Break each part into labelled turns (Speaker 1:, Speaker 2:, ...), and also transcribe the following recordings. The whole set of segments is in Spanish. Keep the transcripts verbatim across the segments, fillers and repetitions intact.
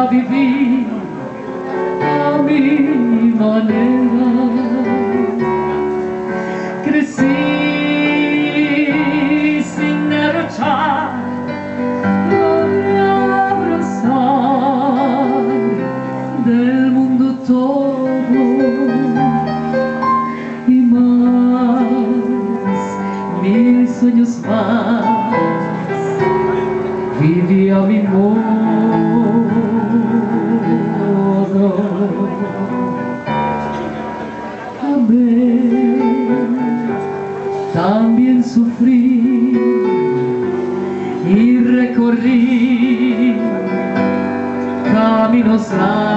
Speaker 1: a vivir a mi manera. Crecí sin derrochar, logré abrazar del mundo todo y más, mil sueños más, viví a mi modo. Amé, también sufrí y recorrí caminos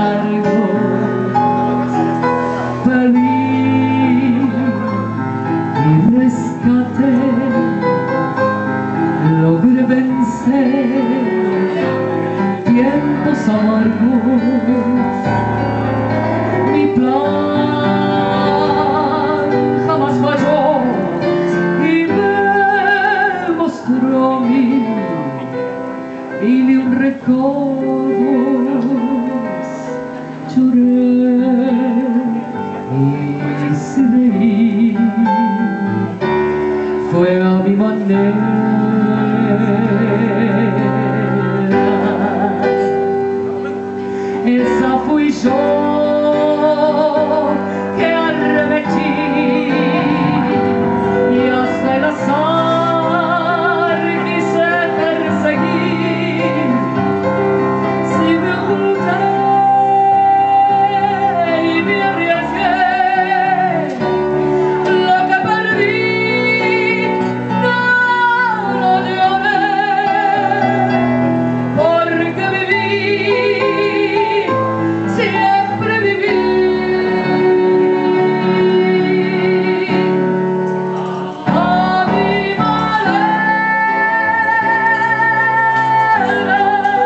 Speaker 1: largos, perdí y rescaté, logré vencer tiempos amargos. Mi plan jamás falló y me mostró mil y mil recuerdos. Lloré y se reí, fue a mi manera. Esa fui yo que arremetí y hasta el azar quise perseguir. Si me oculté y me arriesgué, lo que perdí no lo lloré, porque viví, siempre viví a mi manera.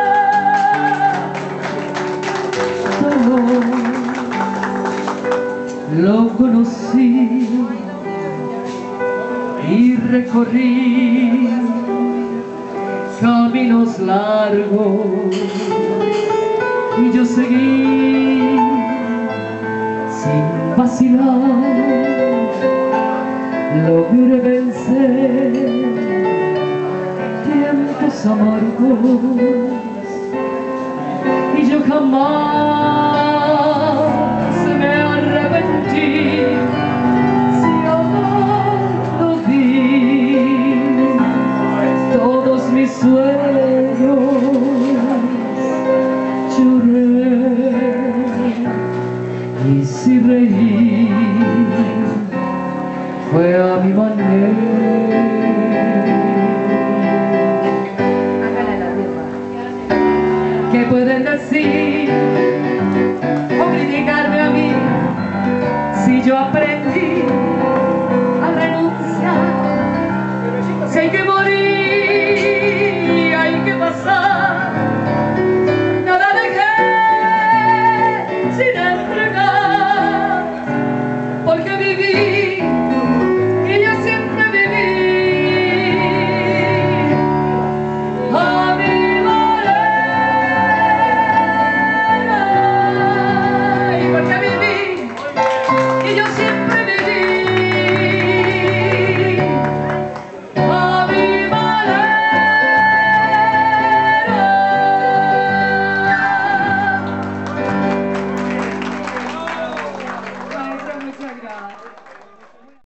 Speaker 1: Todo lo conocí y recorrí caminos largos y yo seguí sin vacilar, logré vencer tiempos amargos y yo jamás me arrepentí. Si amar lo di, todos mis sueños lloré y si reí, fue a mi manera. ¿Qué pueden decir o criticarme a mí si yo aprendí a renunciar? Si hay que morir, hay que pasar